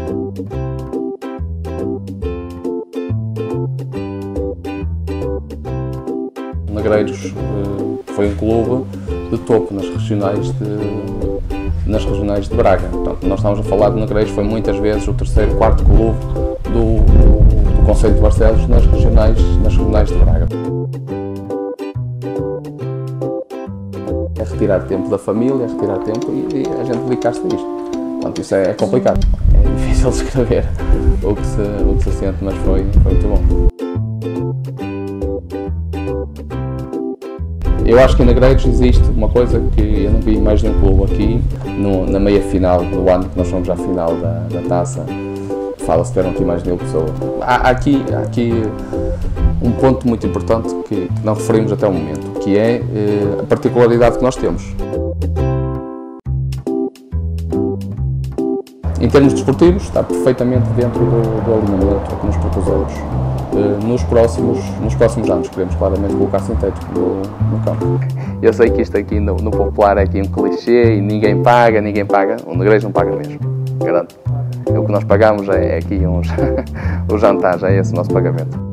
Negreiros foi um clube de topo nas regionais de Braga. Portanto, nós estamos a falar de Negreiros, foi muitas vezes o terceiro, quarto clube do concelho de Barcelos nas regionais de Braga. É retirar tempo da família, é retirar tempo e a gente dedicar-se a isto. Portanto, isso é complicado, é difícil descrever o que se sente, mas foi muito bom. Eu acho que em Negreiros existe uma coisa que eu não vi mais nenhum clube aqui, na meia final do ano, que nós fomos à final da taça, fala-se que eram aqui mais de 1000 pessoas. Há aqui um ponto muito importante que não referimos até o momento, que é a particularidade que nós temos. Em termos desportivos, está perfeitamente dentro do alinhamento que nos propusemos. Nos próximos anos queremos claramente colocar sintético no campo. Eu sei que isto aqui no popular é aqui um clichê e ninguém paga. O Negreiros não paga mesmo, garanto. O que nós pagamos é aqui os jantares, é esse o nosso pagamento.